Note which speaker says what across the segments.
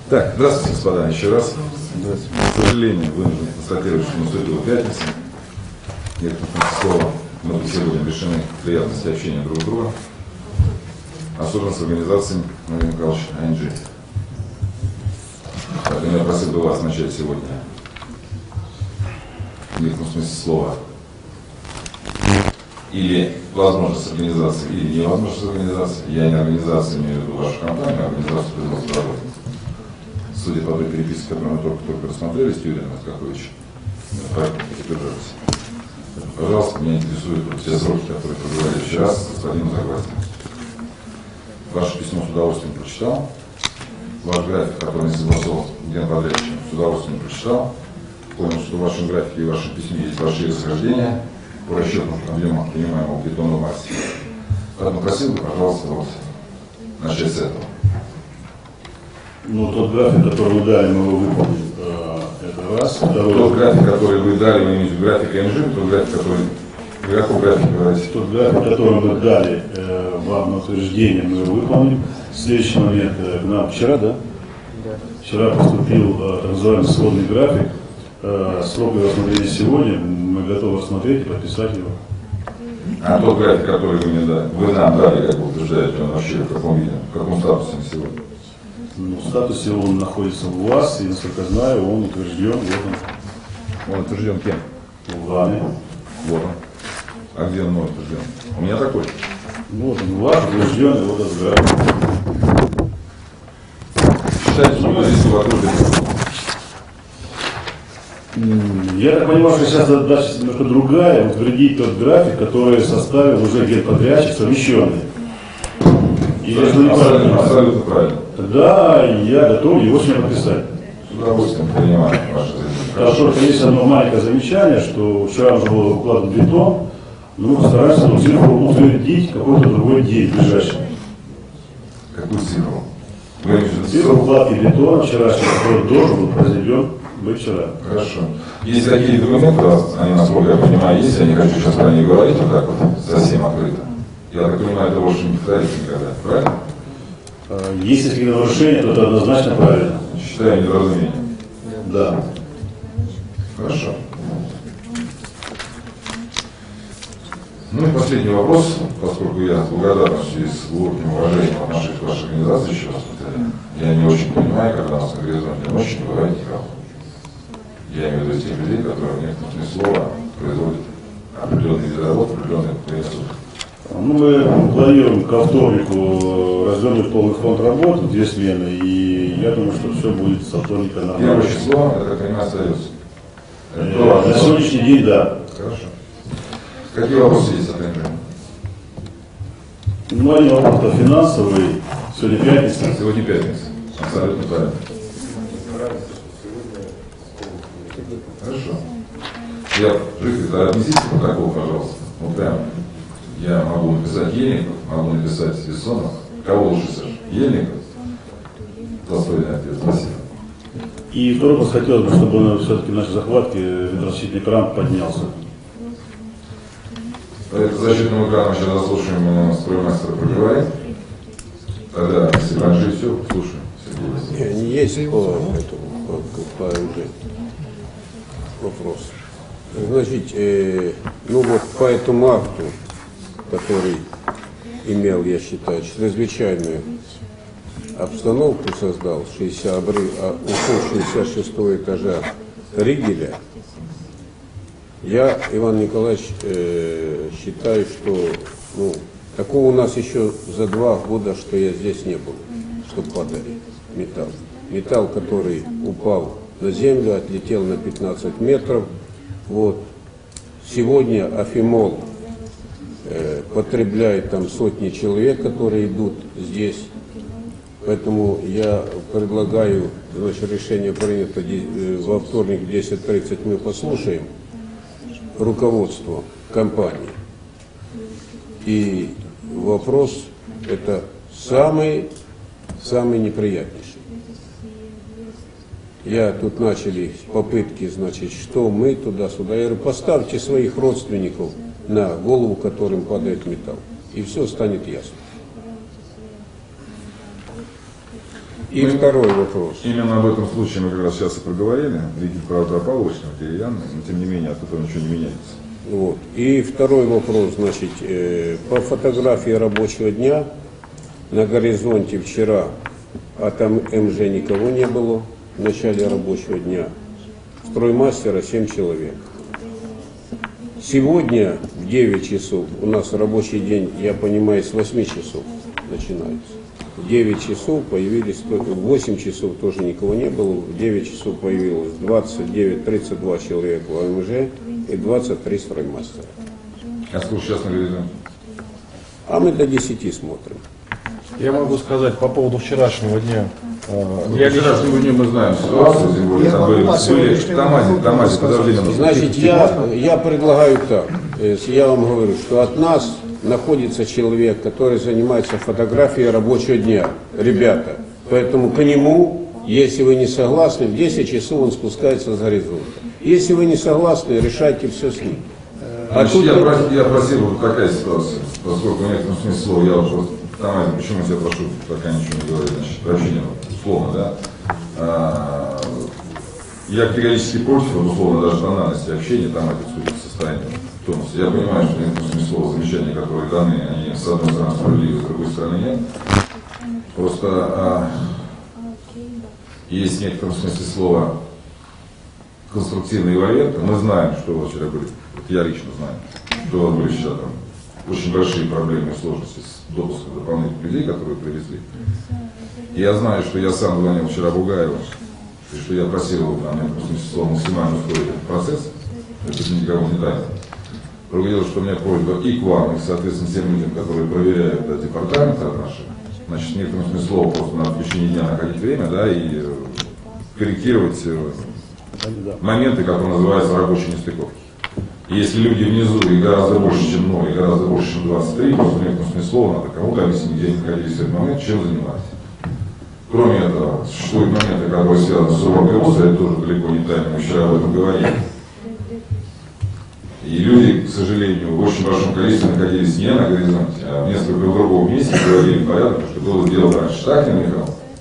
Speaker 1: Так, здравствуйте, господа, еще раз. К сожалению, вынужден констатировать, что наступила пятница. Некоторым словом, мы сегодня лишены приятности общения друг с другом. Особенно с организацией Владимира Николаевича АНГ. Поэтому я просил бы вас начать сегодня в некотором смысле слова или возможность организации, или невозможность организации. Я не организацию имею в виду вашу компанию, а организацию производства работы. Судя по той переписке, которую мы только рассмотрели с Юрием Отковичем, пожалуйста, меня интересуют те сроки, которые поговорили вчера с господином Загваздиным. Ваше письмо с удовольствием прочитал. Ваш график, который не согласовал с генподрядчиком, с удовольствием прочитал. Понял, что в вашем графике и в вашем письме есть большие расхождения по расчетам объема принимаемого бетонного массива. Поэтому просил бы, пожалуйста, вот, начать с этого.
Speaker 2: Ну, тот график, который вы дали, мы его выполним. Это раз.
Speaker 1: Тот график, который вы дали, вы имеете график МЖ, тот график, который... Вы какой график говорите?
Speaker 2: Тот график, который мы дали вам на утверждение, мы его выполним. Следующий момент. К нам вчера, да? Вчера поступил так называемый сводный график. Срок его рассмотрения сегодня. Мы готовы рассмотреть и подписать его.
Speaker 1: А тот график, который вы нам дали, как вы утверждаете, он вообще в каком виде, в каком статусе на сегодня?
Speaker 2: Ну, в статусе он находится у вас, и, насколько знаю, он утвержден. Вот он.
Speaker 1: Он утвержден кем?
Speaker 2: Вами.
Speaker 1: Вот он. А где он мой утвержден? У меня такой.
Speaker 2: Вот он ваш, утвержден, и вот этот график.
Speaker 1: Считайте, что мы здесь вокруг.
Speaker 2: Я так понимаю, что сейчас задача немножко другая, утвердить тот график, который составил уже генподрядчик совмещенный.
Speaker 1: Абсолютно правильно.
Speaker 2: Тогда я готов его сегодня подписать.
Speaker 1: С удовольствием принимаю ваше заявление.
Speaker 2: Только есть одно маленькое замечание, что вчера уже был укладан бетон, но мы постараемся цифру утвердить какой-то другой день ближайший.
Speaker 1: Какую цифру?
Speaker 2: Цифру укладки бетона вчерашнего, который должен был произведен быть вчера.
Speaker 1: Хорошо. Есть какие-то документы у вас, они, насколько я понимаю, есть, я не хочу сейчас про них говорить вот так вот, совсем открыто. Я так понимаю, это больше не повторится никогда, правильно?
Speaker 2: Если какие-то нарушения, то это однозначно правильно.
Speaker 1: Считаю недоразумением.
Speaker 2: Да.
Speaker 1: Хорошо. Ну и последний вопрос, поскольку я с благодарностью и с глубоким уважением отношусь к вашей организации, еще раз повторяю, я не очень понимаю, когда у нас на горизонте ночи не бывает никого. Я имею в виду тех людей, которые в некотором смысле слова производят определенные виды работ, определенные принесут.
Speaker 2: Ну, мы планируем ко вторнику развернуть полный фонд работы, 2 смены, и я думаю, что все будет со вторника нормально.
Speaker 1: Первое число, это, как понимаю, остается.
Speaker 2: На сегодняшний день, да.
Speaker 1: Хорошо. Какие вопросы есть от НЖ?
Speaker 2: Ну, один вопрос финансовый. Сегодня пятница.
Speaker 1: Сегодня пятница. Абсолютно правильно. Хорошо. Я, житель, отнесите протокол, пожалуйста. Вот прям. Я могу написать Ельников, могу написать Бессонов. Кого лучше, Саша? Ельников? Достойный ответ. Спасибо.
Speaker 2: И второй вопрос хотелось бы, чтобы все-таки в нашей захватке ветрозащитный кран поднялся.
Speaker 1: По защитному экрану сейчас заслушаем строймастера проговорим. Тогда, если раньше все, слушаем.
Speaker 3: Есть по вопрос. Значит, ну вот по этому акту, который имел, я считаю, чрезвычайную обстановку создал, ушел 66-го этажа Ригеля, я, Иван Николаевич, считаю, что такого у нас еще за 2 года, что я здесь не был, что падали металл. Металл, который упал на землю, отлетел на 15 метров. Вот. Сегодня Афимол потребляет там сотни человек, которые идут здесь. Поэтому я предлагаю, значит, решение принято во вторник в 10:30 мы послушаем руководство компании. И вопрос это самый неприятнейший. Я тут начали попытки, значит, что мы туда-сюда. Я говорю, поставьте своих родственников на голову, которым падает металл. И все станет ясно. И второй вопрос.
Speaker 1: Именно об этом случае мы как раз сейчас и проговорили. Ликвид, правда, ополочный, деревянный, но тем не менее от этого ничего не меняется.
Speaker 3: Вот. И второй вопрос, значит, по фотографии рабочего дня на горизонте вчера от МЖ никого не было в начале рабочего дня. Строймастера 7 человек. Сегодня в 9 часов, у нас рабочий день, я понимаю, с 8 часов начинается. В 9 часов появились, в 8 часов тоже никого не было, в 9 часов появилось 32 человека в АМЖ и 23 строймастера.
Speaker 1: А сколько сейчас на горизонте?
Speaker 3: А мы до 10 смотрим.
Speaker 4: Я могу сказать по поводу вчерашнего дня.
Speaker 1: Я вчерашнего дня мы знаем ситуацию, тем более там были в Тамазе, подожди минуту.
Speaker 3: Значит, я предлагаю так, я вам говорю, что от нас находится человек, который занимается фотографией рабочего дня, ребята. Поэтому к нему, если вы не согласны, в 10 часов он спускается с горизонта. Если вы не согласны, решайте все с ним.
Speaker 1: Значит, я просил, вот такая ситуация, поскольку в некотором смысле слова, я вот просто, Тамазе, почему я тебя прошу, пока ничего не говорить, значит, прощения, условно, да, я категорически против, вот, условно, даже банальности общения, там это судит состояние тонуса. Я понимаю, что в некотором смысле слова, замечания, которые даны, они с одной стороны справедливы, с другой стороны нет. Просто есть в некотором смысле слова конструктивные варианты. Мы знаем, что у вас вчера были, вот я лично знаю, что у вас были вчера там очень большие проблемы и сложности с допуском дополнительных людей, которые привезли. И я знаю, что я сам звонил вчера Бугаеву, и что я просил его, там, в смысле слова, максимально ускорить этот процесс, это никого не тайно. Другое дело, что у меня просьба и к вам, и, соответственно, всем людям, которые проверяют департаменты от нашего, значит, в некотором смысле слова просто надо в течение дня находить время, да, и корректировать моменты, которые называются рабочие нестыковки. И если люди внизу и гораздо больше, чем 0, и гораздо больше, чем 23, просто в некотором смысле слова надо кому-то объяснить, где они находились в этот момент, чем занимались. Кроме этого, существуют моменты, которые связаны с ОВКО, это тоже далеко не тайно, мы вчера об этом говорили. И люди, к сожалению, в очень большом количестве находились не на горизонте, а в несколько другом месте, приводили в порядок, что было сделано раньше. Так, Михаил?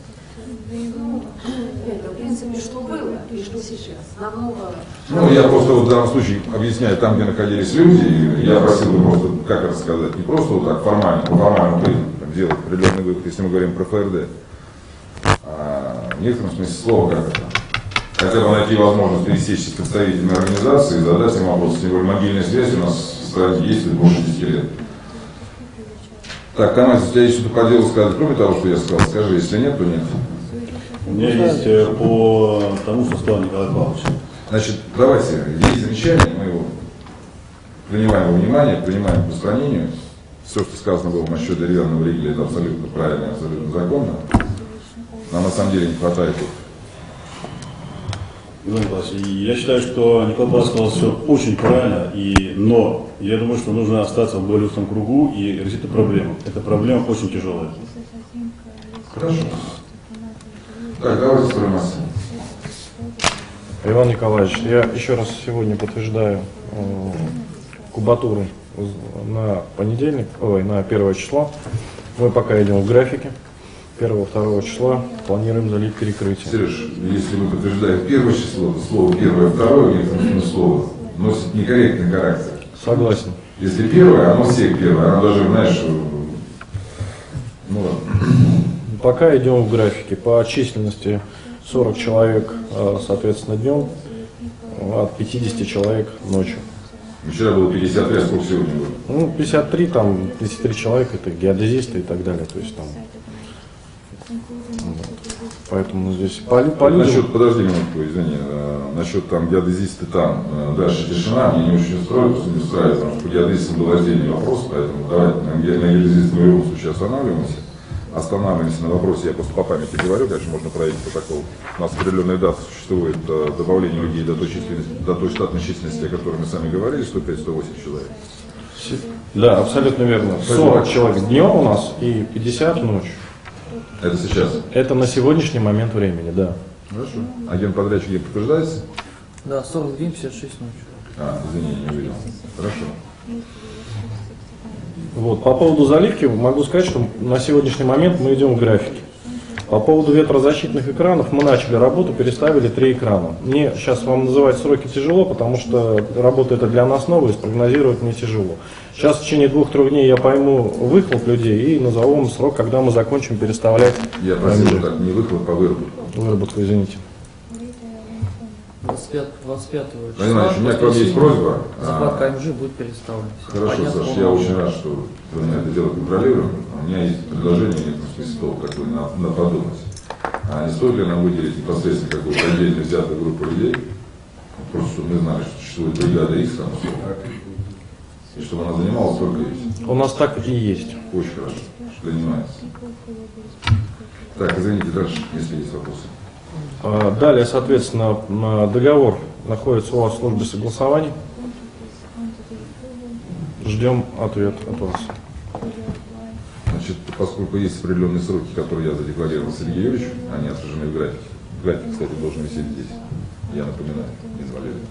Speaker 5: Это, в принципе, что было и что сейчас. Намного...
Speaker 1: Ну, я просто вот в данном случае объясняю, там, где находились люди, я просил бы просто, как это сказать, не просто вот так формально, по формальному признаку делать определенный вывод, если мы говорим про ФРД, а в некотором смысле слова как это. Хотя бы найти возможность пересечься с представителями организации и задать им вопрос. Тем более мобильная связь у нас в стране действует больше 10 лет. Так, Тамас, у тебя есть что-то по делу сказать, кроме того, что я сказал? Скажи, если нет, то нет.
Speaker 2: У меня есть по тому, что сказал Николай Павлович.
Speaker 1: Значит, давайте, есть замечание, мы его принимаем во внимание, принимаем к устранению. Все, что сказано было насчет деревянного ригеля, это абсолютно правильно, абсолютно законно. Нам на самом деле не хватает тут.
Speaker 2: Иван Николаевич, я считаю, что Николай Павлович сказал все очень правильно, но я думаю, что нужно остаться в более узком кругу и решить эту проблему. Эта проблема очень тяжелая.
Speaker 1: Хорошо. Так, давайте стоимость.
Speaker 4: Иван Николаевич, я еще раз сегодня подтверждаю кубатуру на понедельник, на 1 число. Мы пока идем в графике. 1-2 числа планируем залить перекрытие.
Speaker 1: Сереж, если вы подтверждаете первое число, то слово первое, второе, в некотором слово носит некорректный характер.
Speaker 4: Согласен.
Speaker 1: Если первое, оно всех первое, оно даже, знаешь, ну ладно.
Speaker 4: Пока идем в графике. По численности 40 человек, соответственно, днем, от 50 человек ночью.
Speaker 1: Вчера было 53, а сколько сегодня было?
Speaker 4: Ну, 53, там, 53 человека, это геодезисты и так далее. То есть там. Вот. Поэтому здесь по людям...
Speaker 1: Насчет, подожди минутку, извини, насчет там геодезисты там, дальше тишина, мне не очень устроит, потому что по геодезистам был отдельный вопрос, поэтому давайте на геодезисты в любом случае останавливаемся на вопросе, я просто по памяти говорю, конечно, можно проверить протокол. У нас определенная дата существует добавление людей до той штатной численности, о которой мы сами говорили, 105-108 человек.
Speaker 4: Да, абсолютно верно. 40 человек днем у нас и 50 ночью.
Speaker 1: Это сейчас?
Speaker 4: Это на сегодняшний момент времени, да.
Speaker 1: Хорошо. Агент подрядчик подтверждается?
Speaker 6: Да, 40 дней, 56 ночью.
Speaker 1: Извини, не увидел. Хорошо.
Speaker 4: Вот, по поводу заливки могу сказать, что на сегодняшний момент мы идем в графике. По поводу ветрозащитных экранов мы начали работу, переставили 3 экрана. Мне сейчас вам называть сроки тяжело, потому что работа это для нас новая, спрогнозировать мне тяжело. Сейчас в течение 2-3 дней я пойму выхлоп людей и назову вам срок, когда мы закончим переставлять.
Speaker 1: Я просил так, не выхлоп, а выработку.
Speaker 4: Выработку, извините.
Speaker 6: 25
Speaker 1: Владимир Ильич, у меня к вам есть просьба.
Speaker 6: Захват КМЖ будет переставлен. Всё
Speaker 1: Хорошо,
Speaker 6: понятно,
Speaker 1: Саш, я очень рад, что вы на это дело контролируете. У меня есть предложение, в некотором смысле, стол такой на подумать. А не стоит ли нам выделить непосредственно какую-то отдельно взятую группу людей, просто чтобы мы знали, что существует бригада X, там, и чтобы она занималась только X.
Speaker 4: У нас так и есть.
Speaker 1: Очень хорошо, что занимается. Так, извините, дальше, если есть вопросы.
Speaker 4: Далее, соответственно, договор находится у вас в службе согласований. Ждем ответ от вас.
Speaker 1: Значит, поскольку есть определенные сроки, которые я задекларировал Сергею Юрьевичу, они отражены в графике. График, кстати, должен висеть здесь. Я напоминаю, Нина Валерьевна.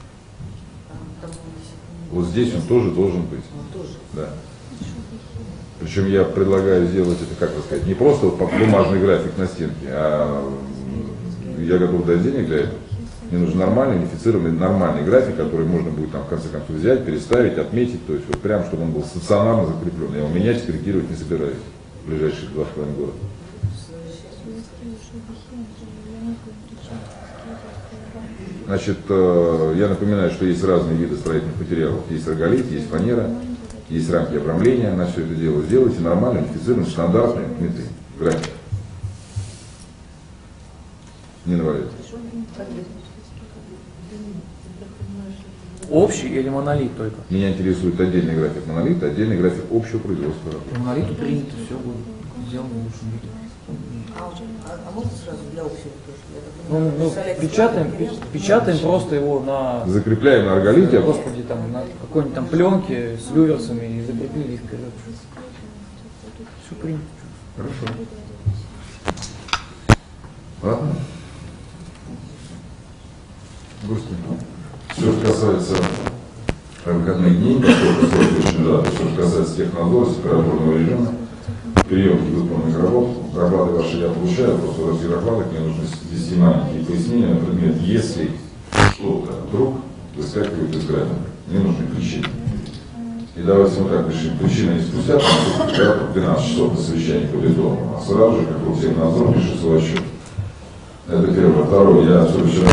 Speaker 1: Вот здесь он тоже должен быть. Да. Причем я предлагаю сделать это, как это сказать, не просто вот бумажный график на стенке, а я готов дать денег для этого. Мне нужен нормальный, унифицированный, нормальный график, который можно будет там в конце концов взять, переставить, отметить, то есть вот прям, чтобы он был стационарно закреплен. Я его менять, корректировать не собираюсь в ближайшие 2,5 года. Значит, я напоминаю, что есть разные виды строительных материалов. Есть роголит, есть фанера, есть рамки обрамления на все это дело. Сделайте нормально, унифицированный, стандартный, отметый график. Нина Валерьевна.
Speaker 6: Общий или монолит только?
Speaker 1: Меня интересует отдельный график монолита, отдельный график общего производства.
Speaker 6: Монолиту принято, все будет сделано в лучшем виде.
Speaker 7: А можно сразу для общего тоже?
Speaker 6: Печатаем просто его на,
Speaker 1: Закрепляем на роголите.
Speaker 6: господи, там, на какой-нибудь там пленке с люверсами и закрепили их вперед. Все принято.
Speaker 1: Хорошо. Ладно. Быстренько. Все, что касается выходных дней, поскольку сроки очень сжаты, что касается технадзора, температурного режима, приемки выполненных работ, доклады ваши я получаю, просто в этих докладах мне нужно ввести маленькие пояснения на предмет, если что-то вдруг выскакивает из графика, мне нужны причины. И давайте мы так решим, причины не спустя, потому что 12 часов на совещании по бетону, а сразу же, как у технадзор, пишет свой отчет. Это первое. Второе, я все вчера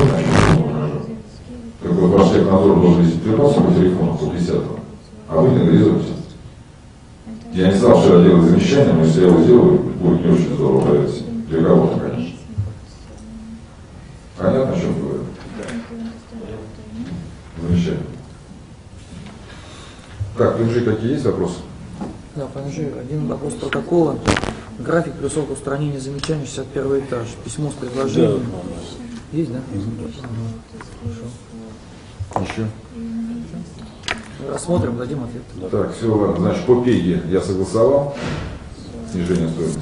Speaker 1: так вот, ваш технадзор должен вернуться по телефону по 10-го, а вы не горизонте. Я не стал вчера делать замечания, но если я его сделаю, будет не очень здорово, поверьте. Для кого-то, конечно. Понятно, о чем говорю? Замечательно. Так, ПМЖ какие есть вопросы?
Speaker 6: Да, ПМЖ, один вопрос протокола. График плюс срок устранения замечаний, 61 этаж. Письмо с предложением. Есть, да? Хорошо.
Speaker 1: Еще?
Speaker 6: Рассмотрим, дадим ответ.
Speaker 1: Так, все, ладно. Значит, по ПЕГе я согласовал снижение стоимости.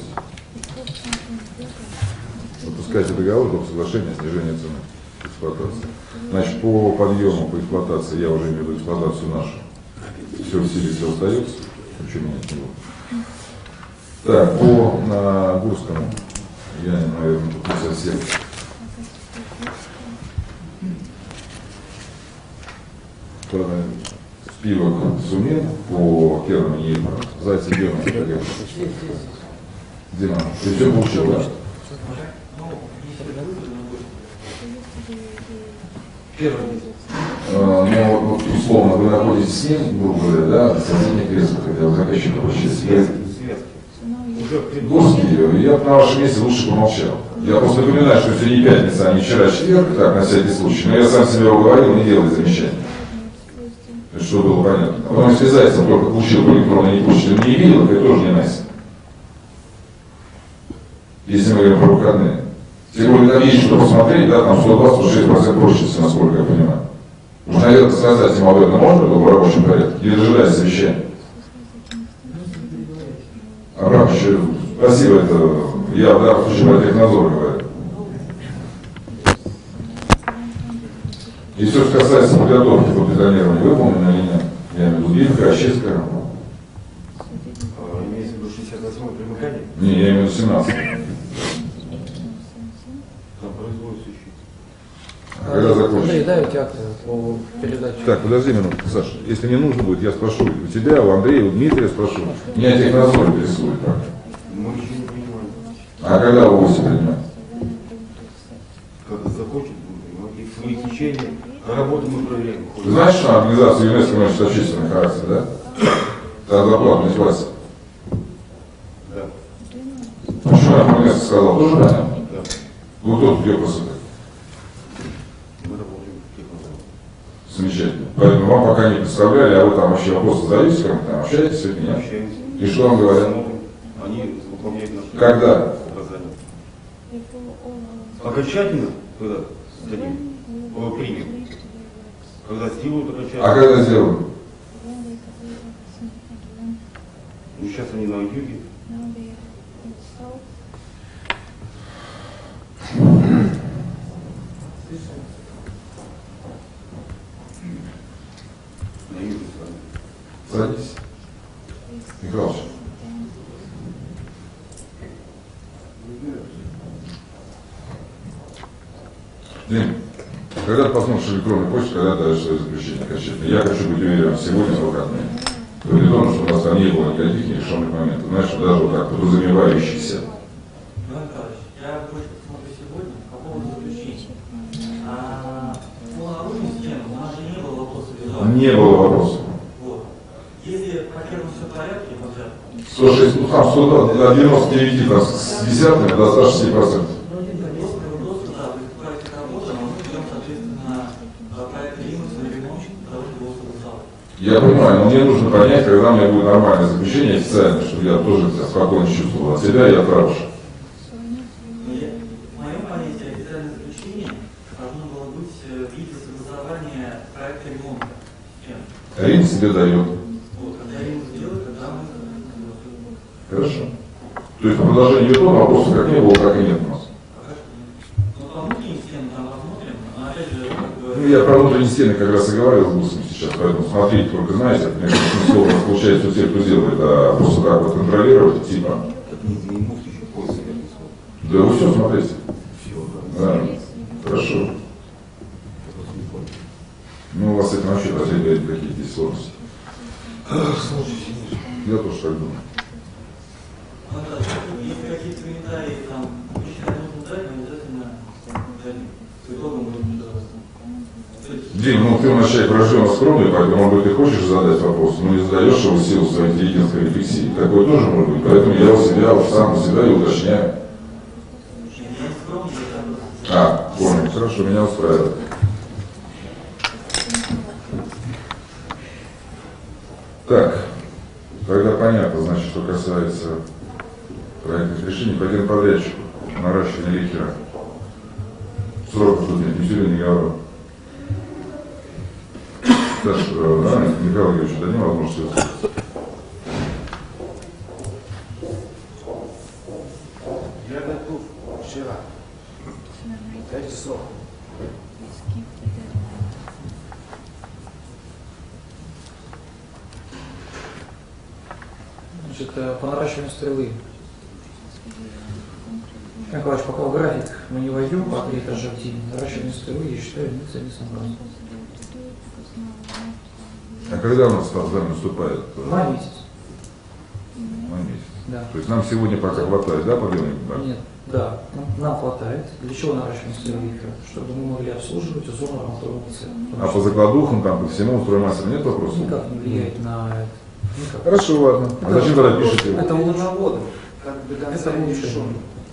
Speaker 1: Выпускайте договор до соглашения о снижении цены эксплуатации. Значит, по подъему, по эксплуатации, я уже имею в виду эксплуатацию нашу. Все в силе, все остается. Ничего менять не буду. Так, по Гурскому, я, наверное, тут не совсем. Спивок Сумин по первому не Зайцев Дима. Дима, ты все получил, да? Ну, вот, условно, вы находитесь с ним, грубо говоря, да, в соседних креслах, хотя вы заказчик получили. Гурский, я бы на вашем месте лучше помолчал. Я просто напоминаю, что сегодня не пятница, а не вчера четверг, так, на всякий случай. Но я сам себе уговорил, не делай замечания. Что было понятно. А потом, если Зайцев только получил по электронной почте, не видел, это тоже не найс. Если мы говорим про выходные. Тем более, там есть что посмотреть, да, там 126% прочности, насколько я понимаю. Уж, наверное, сказать ему об этом можно было в рабочем порядке? Или дожидаясь совещания? Абрамович, спасибо, это я в данном случае про технадзор говорю. И все, что касается подготовки по бетонированию, выполнено или нет? Я имею в виду битка, очистка.
Speaker 8: Имеется в виду 68-й примыкание?
Speaker 1: Не, я имею в виду 17. Когда закончишь?
Speaker 6: Андрей, дайте акты по передаче.
Speaker 1: Так, подожди минутку, Саша. Если не нужно будет, я спрошу у тебя, у Андрея, у Дмитрия спрошу. Меня технадзор интересует.
Speaker 8: Мы еще не принимаем.
Speaker 1: А когда вы все принимаете?
Speaker 8: Когда закончим, и в своих течениях работу мы проверяем.
Speaker 1: Ты знаешь, что организация ЮНЕСКО носит общественный характер, да? Та зарплата называется.
Speaker 8: Да.
Speaker 1: Почему я ЮНЕСКо сказал? Тоже понятно?
Speaker 8: Да.
Speaker 1: Вы кто тут ее просто?
Speaker 8: Мы работаем в технологиях.
Speaker 1: Замечательно. Поэтому вам пока не представляли, а вы там вообще вопросы задаете, как вы там общаетесь с людьми?
Speaker 8: Общаемся.
Speaker 1: И что вам говорят?
Speaker 8: Они выполняют наши
Speaker 1: Когда?
Speaker 8: указания. Окончательно, когда дадим, примем. Когда сделают окончательно.
Speaker 1: А когда сделаем?
Speaker 8: Ну, сейчас они на юге. На юге с вами.
Speaker 1: Садись. Михайлович. Дим, когда ты посмотришь электронную почту, когда ты даешь свое заключение окончательно? Я хочу быть уверен сегодня в выходные. При том, что у нас там не было никаких нерешенных моментов. Знаешь, даже вот так подразумевающихся.
Speaker 9: Иван Николаевич, я кое-что посмотрю сегодня по поводу заключения. По наружным стенам у нас же не было вопросов визуально.
Speaker 1: Не было вопросов.
Speaker 9: Вот. Если по первому все в порядке, вот это.
Speaker 1: 106, ну там 100, до 99, там, с десятками до 106%.
Speaker 9: Да, проект работы, но мы идем, соответственно, проект Лимус на ремонт того, что был согласован.
Speaker 1: Я понимаю, но мне нужно понять, когда у меня будет нормальное заключение официально, чтобы я тоже спокойно чувствовал от себя и от Рауша.
Speaker 9: В моем понятии официальное заключение должно было быть в виде согласования проекта ремонта стен.
Speaker 1: Рим себе дает.
Speaker 9: Вот, когда Лимус сделает, тогда мы согласуем.
Speaker 1: Хорошо. То есть по продолжению Ютуба вопросов как не было, так и нет у нас.
Speaker 9: Ну, по внутренним стенам там рассмотрим, но опять же, как бы...
Speaker 1: Ну, я про внутренние стены как раз и говорил с Гусом сейчас, поэтому смотрите, только знаете, мне кажется, слово получается у тех, кто делает, а просто так вот контролировать, типа.
Speaker 8: Так не муст еще пояс верный слово.
Speaker 1: Да вы все смотрите.
Speaker 8: Все,
Speaker 1: Да. Хорошо. Ну, у вас с этим вообще последние какие-то есть сложности. Я тоже так думаю.
Speaker 9: Если какие-то комментарии там считаем нужно дать, мы обязательно дадим. С итогом будем ждать.
Speaker 1: Дим, ну ты у нас человек врожденно скромный, поэтому, может быть, ты хочешь задать вопрос, но не задаешь его в силу своей интеллигентской рефлексии. Такое тоже может быть. Поэтому я у себя, уж сам у себя и уточняю.
Speaker 9: Я не скромный, я
Speaker 1: Понял. Хорошо, меня устраивает. Так, тогда понятно, значит, что касается проектных решений, пойдем подрядчику, наращивание ликера. Сроков тут нет, ни сюда, ни говорю. Саш, да, Михаил Юрьевич, дадим возможность его сказать?
Speaker 10: Я готов вчера. 5 часов.
Speaker 6: Значит, по наращиванию стрелы. Николаевич, пока в график мы не войдем по 3 этажа в день, наращивание стрелы, я считаю, нецелесообразно.
Speaker 1: А когда у нас экзамен наступает?
Speaker 6: Май месяц.
Speaker 1: Май месяц.
Speaker 6: Да.
Speaker 1: То есть нам сегодня пока хватает, да, подъемник?
Speaker 6: Нет, да, нам хватает. Для чего наращивание стрелы? Чтобы мы могли обслуживать узорно ремонтовый цех.
Speaker 1: А по закладухам, там, по всему, строймастера нет вопросов?
Speaker 6: Никак не влияет на это. Никак.
Speaker 1: Хорошо, ладно. А зачем тогда пишете?
Speaker 6: Это лучше.
Speaker 10: Как до конца
Speaker 6: Это
Speaker 10: не
Speaker 6: лучше.
Speaker 10: решен.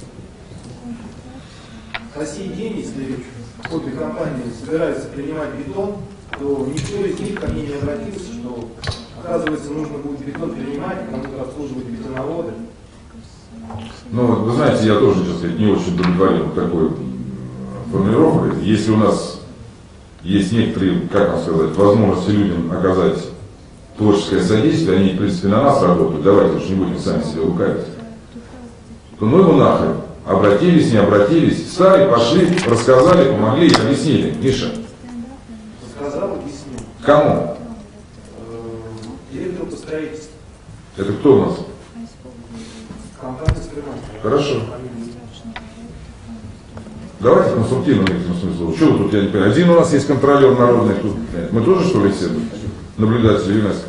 Speaker 10: По сей день, если обе компании собираются принимать бетон, то никто из них ко мне не обратился, что, оказывается, нужно будет бетон принимать, кому-то обслуживать бетоноводы.
Speaker 1: Ну, вы знаете, я тоже, честно сказать, не очень удовлетворен такой формулировкой. Если у нас есть некоторые, как вам сказать, возможности людям оказать творческое содействие, они, в принципе, на нас работают, давайте уж не будем сами себя лукавить, то ну его нахрен. Обратились, не обратились, встали, пошли, рассказали, помогли и объяснили. Миша.
Speaker 10: Сказал, объяснил.
Speaker 1: Кому?
Speaker 10: Директору по строительству.
Speaker 1: Это кто у нас?
Speaker 10: Компания «Строймастер».
Speaker 1: Хорошо. Давайте конструктивно этому смыслу. Что тут, я не понимаю, один у нас есть контролер народный, тут, мы тоже, что ли, все наблюдатели ЮНЕСКО?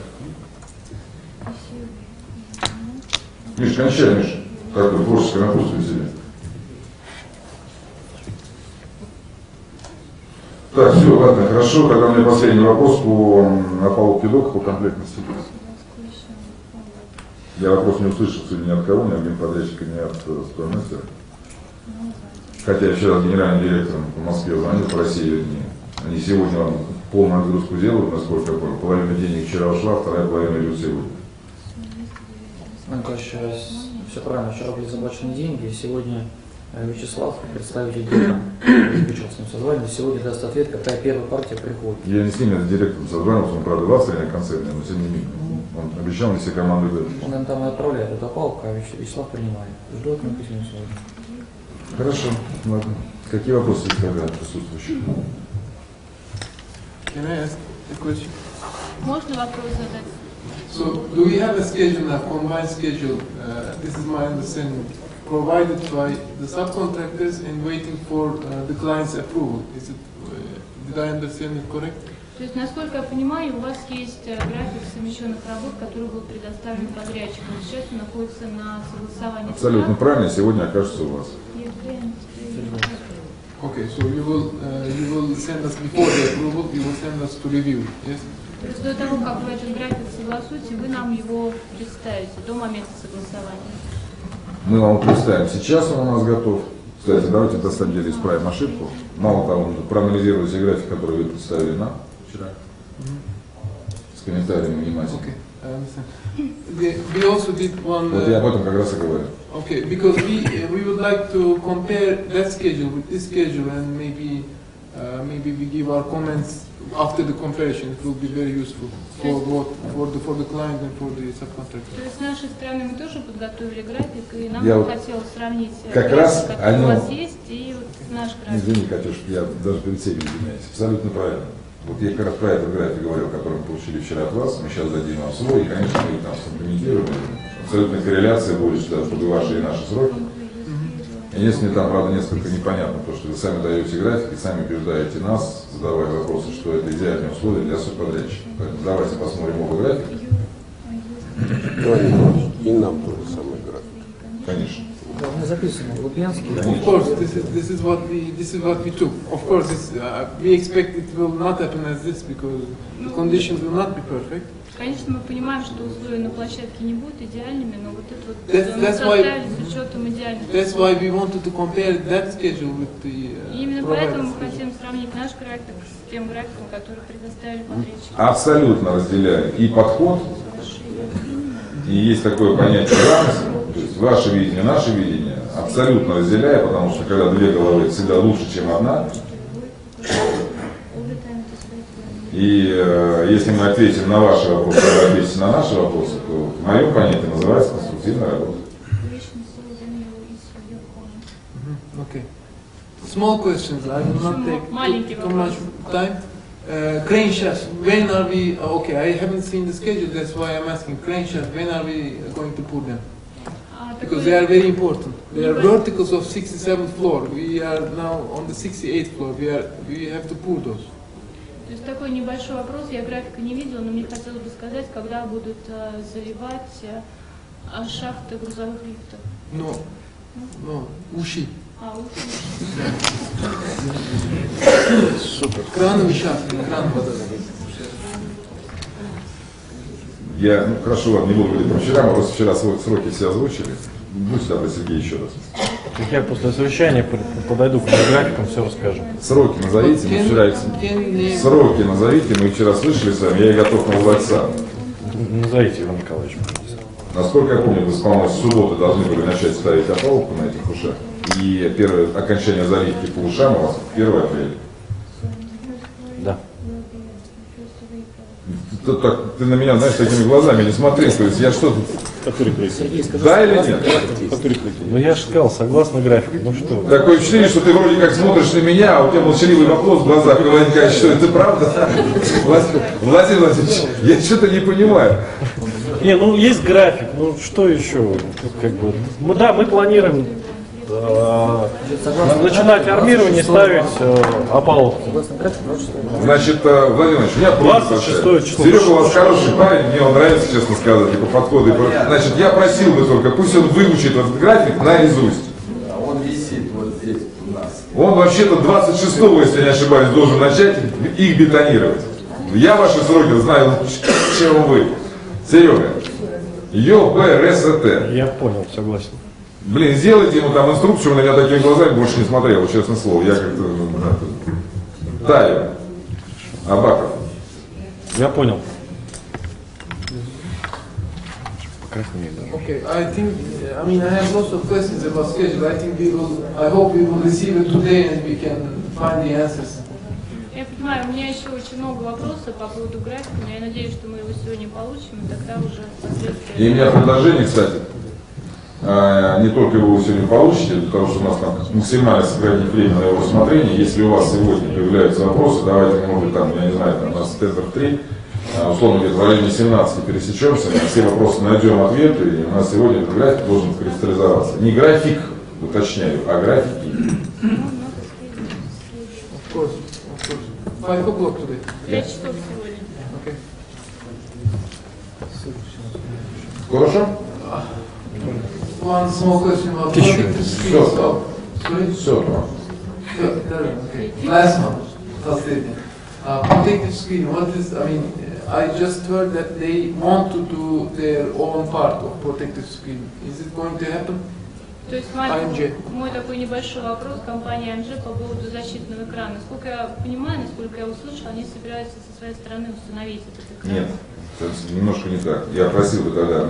Speaker 1: Миш, кончай, Миш, такой творческий напутствие себе. Так, все, ладно, хорошо. Тогда у меня последний вопрос по опалубке дока, по комплектности. Я вопрос не услышал сегодня ни от кого, ни от генподрядчика, ни от стоимостера. Хотя я вчера с генеральным директором по Москве звонил, по России дни. Они сегодня вам полную нагрузку делают, насколько я понял. Половина денег вчера ушла, вторая половина идет сегодня.
Speaker 6: Все правильно, вчера были заплачены деньги, и сегодня Вячеслав, представитель директора, с ним созванивали, сегодня даст ответ, какая первая партия приходит.
Speaker 1: Я не с ними, с директором созванивался, он, правда, в Австрии на концерте, но тем не менее. Он обещал мне все команды дать.
Speaker 6: Он нам там и отправляет эту опалубку, а Вячеслав принимает. Жду от него письмо сегодня.
Speaker 1: Хорошо, ладно. Какие вопросы есть тогда присутствующих?
Speaker 11: Можно вопрос задать?
Speaker 12: So, do we have a schedule, a combined schedule? This is my understanding, provided by the subcontractors and waiting for the client's approval. Is it? Did I understand it correct?
Speaker 11: То есть, насколько я понимаю, у вас есть график совмещенных работ, который был предоставлен подрядчикам. Сейчас он находится на согласовании.
Speaker 1: Абсолютно правильно, сегодня окажется у вас.
Speaker 12: Okay, so you will send us before the approval, you will send us to review, yes?
Speaker 11: То есть до того, как вы этот график согласуете, вы нам его представите до момента согласования.
Speaker 1: Мы вам представим. Сейчас он у нас готов. Кстати, давайте на самом деле исправим ошибку. Мало того, проанализируйте график, который вы представили нам вчера. С комментариями внимательно.
Speaker 12: Okay, I understand. We also did one.
Speaker 1: Вот я об этом как раз и говорю.
Speaker 12: Okay, because we would like to compare that schedule with this schedule, and maybe we give our comments after the comparison. It will be very useful for both for the client and for the subcontractor.
Speaker 11: То есть с нашей стороны мы тоже подготовили график, и нам
Speaker 1: Я
Speaker 11: хотелось сравнить
Speaker 1: как
Speaker 11: график,
Speaker 1: раз
Speaker 11: который у вас есть, и вот наш график.
Speaker 1: Извини, Катюш, я даже перед всеми извиняюсь. Абсолютно правильно. Вот я как раз про этот график говорил, который мы получили вчера от вас. Мы сейчас дадим вам свой, и, конечно, мы там скомпрометируем. Абсолютная корреляция будет, что чтобы ваши и наши сроки. Единственное, там, правда, несколько непонятно, потому что вы сами даете график и сами убеждаете нас, задавая вопросы, что это идеальные условия для субподрядчика. Поэтому давайте посмотрим оба графика.
Speaker 3: И нам тоже самый график.
Speaker 1: Конечно.
Speaker 6: Мы записаны в Лупенске.
Speaker 12: Of course, this is what we took. Of course, we expect it will not happen as this because the conditions will not be perfect.
Speaker 11: Конечно, мы понимаем, что условия на площадке не будут идеальными, но вот это вот
Speaker 12: That's
Speaker 11: составили с учетом идеальных.
Speaker 12: That's why we wanted to compare that schedule with the.
Speaker 11: И именно поэтому мы хотим сравнить наш график с тем графиком, который предоставили подрядчики.
Speaker 1: Абсолютно разделяю и подход, и есть такое понятие равенства, то есть ваше видение, наше видение, абсолютно разделяю, потому что когда две головы всегда лучше, чем одна. И если мы ответим на ваши вопросы, вы ответите на наши вопросы, то в моем понятии называется конструктивная работа.
Speaker 12: Okay. Small questions. I will not take too much time. Crane shafts. When are we? Okay, I haven't seen the schedule. That's why I'm asking. Crane shafts. When are we going to put them? Because they are very important. They are verticals of 67th floor. We are now on the 68th floor. We have to pour those.
Speaker 11: То есть такой небольшой вопрос, я графика не видела, но мне хотелось бы сказать, когда будут заливать шахты грузовых лифтов.
Speaker 12: No, уши.
Speaker 11: Уши.
Speaker 12: Супер. Крановый шахт, кран вода.
Speaker 1: Я, хорошо, ладно, не буду говорить про вчера, мы просто вчера сроки все озвучили. Будьте добры, Сергей, еще раз.
Speaker 4: Я после совещания подойду к графикам, все расскажу.
Speaker 1: Сроки назовите, мы вчера их... Сроки назовите, мы вчера слышали с вами, я их готов назвать сам.
Speaker 4: Назовите, Иван Николаевич.
Speaker 1: Насколько я помню, вы, по-моему, с субботы должны были начать ставить опалубку на этих ушах. И первое окончание заливки по ушам у вас 1 апреля.
Speaker 4: Да.
Speaker 1: Ты на меня, знаешь, такими глазами не смотри, то есть я что тут... Да или нет?
Speaker 4: Ну я же сказал, согласно графику, ну что?
Speaker 1: Такое впечатление, что ты вроде как смотришь на меня, а у тебя молчаливый вопрос в глазах, Иван Николаевич, что это правда? Владимир Владимирович, я что-то не понимаю.
Speaker 4: Не, ну есть график, ну что еще? Как бы, мы планируем начинать армирование и ставить опалубку.
Speaker 1: Значит, Владимир Ильич, у меня просьба. Серега у вас хороший парень, мне он нравится, честно сказать, и по подходу. Значит, я просил бы только, пусть он выучит этот график наизусть.
Speaker 8: Он висит вот здесь у нас.
Speaker 1: Он вообще-то 26-го, если не ошибаюсь, должен начать их бетонировать. Я ваши сроки знаю, чем вы. Серега, ЙОБРСТ.
Speaker 4: Я понял, согласен.
Speaker 1: Блин, сделайте ему там инструкцию, он на меня такими глазами больше не смотрел, честное слово. Я как-то... Таю. Абаков.
Speaker 4: Я понял.
Speaker 12: Okay, I think, I mean, I have lots of questions about schedule. I think I hope we will receive it today and we can find the answers.
Speaker 11: Я понимаю, у меня еще очень много вопросов по поводу графика, но я надеюсь, что мы его сегодня получим, и тогда уже впоследствии...
Speaker 1: И у меня предложение, кстати, не только его вы сегодня получите, для того, чтобы у нас там максимально сократить время на его рассмотрение. Если у вас сегодня появляются вопросы, давайте, может быть, там, я не знаю, там у нас тендер 3, условно говоря, в районе 17 пересечемся, на все вопросы найдем ответы, и у нас сегодня этот график должен кристаллизоваться. Не график, уточняю, а графики.
Speaker 12: Of course. 5 o'clock today.
Speaker 11: 5 часов сегодня.
Speaker 12: Okay.
Speaker 1: Хорошо?
Speaker 12: One small question about protective screen. Sorry?
Speaker 1: Все.
Speaker 12: Okay. Last one. Последний. Protective screen. What is? I mean, I just heard that they want to do their own part of protective screen. Is it going to happen?
Speaker 11: То есть мой такой небольшой вопрос компании AMG по поводу защитного экрана. Насколько я понимаю, насколько я услышала, они собираются со своей стороны установить этот экран.
Speaker 1: Нет, это немножко не так. Я просил бы тогда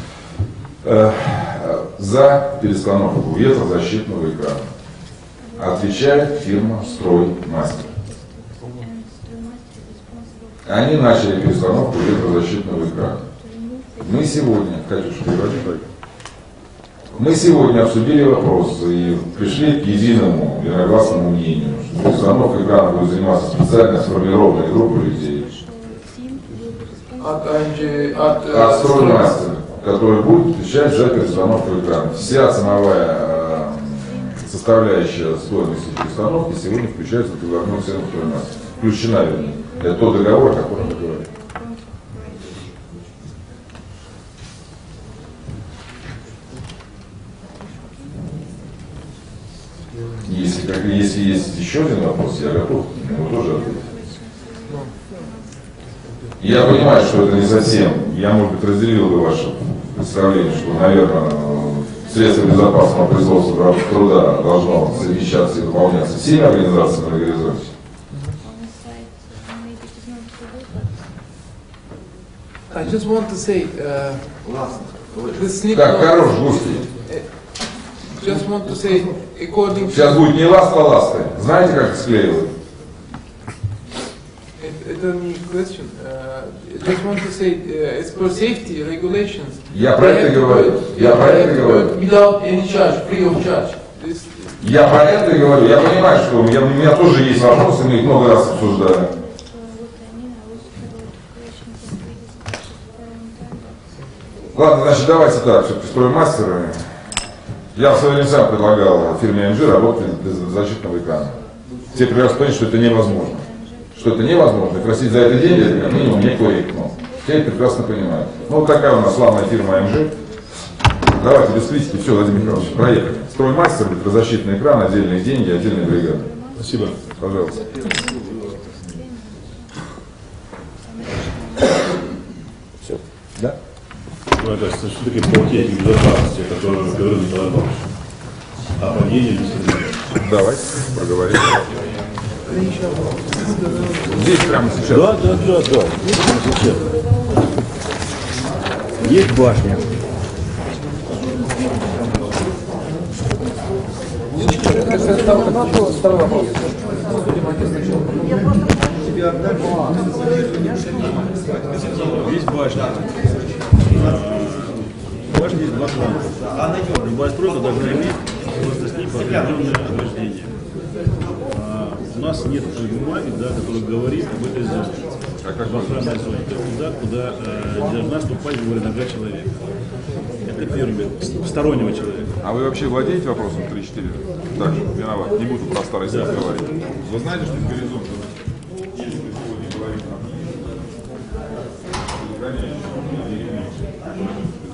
Speaker 1: за перестановку ветрозащитного экрана отвечает фирма «Строймастер». Они начали перестановку ветрозащитного экрана. Мы сегодня, Катюша, переводи. Мы сегодня обсудили вопрос и пришли к единому единогласному мнению, что перестановкой экрана будет заниматься специально сформированная группа людей от «Строймастера», который будет отвечать за перестановку экрана. Вся ценовая составляющая стоимости перестановки сегодня включается в договорную цену «Строймастера». Включена, вернее. Это тот договор, о котором мы говорим. Если есть еще один вопрос, я готов ему тоже ответить. Я понимаю, что это не совсем. Я, может быть, разделил бы ваше представление, что, наверное, средства безопасного производства труда должно совмещаться и выполняться всеми организациями на горизонте.
Speaker 12: I just want to say, this slip.
Speaker 1: Так, хорош, густи.
Speaker 12: Just want to say, according.
Speaker 1: Сейчас будет не ласка, а ласка. Знаете, как склеивают?
Speaker 12: Это не question. Just want to say, as per safety regulations.
Speaker 1: Я про это говорю. Я про это говорю.
Speaker 12: Without any charge, free of charge.
Speaker 1: Я про это говорю. Я понимаю, что у меня тоже есть вопросы, мы их много раз обсуждали. Ладно, значит, давайте так, все-таки «Строймастер». Я в свое время сам предлагал фирме AMG работать без защитного экрана. Все прекрасно понимают, что это невозможно. Что это невозможно. И просить за это деньги, это как минимум некорректно. Все это прекрасно понимают. Ну, вот такая у нас славная фирма AMG. Давайте без критики. Все, Владимир Михайлович, проехали. «Строймастер», ветрозащитный экран, отдельные деньги, отдельные бригады.
Speaker 2: Спасибо.
Speaker 1: Пожалуйста. Все. Да?
Speaker 2: Ну, это все-таки по технике безопасности, о которой говорил Николай Павлович. О падении не следует.
Speaker 1: Давайте проговорим. Здесь прямо сейчас.
Speaker 2: Да. Прямо сейчас.
Speaker 13: Есть башня.
Speaker 6: Второй вопрос.
Speaker 2: Есть башня. Башня есть два плана. Любая стройка должна иметь просто с ним определенное ограждение. У нас нет бумаги, да, которая говорит об этой зоне. В охранной зоне. Туда, куда не должна ступать, говоря, нога человека. копируем стороннего человека.
Speaker 13: А вы вообще владеете вопросом 3-4? Так, виноват, не буду про старый свет говорить. Вы знаете, что в горизонте, если мы сегодня говорим о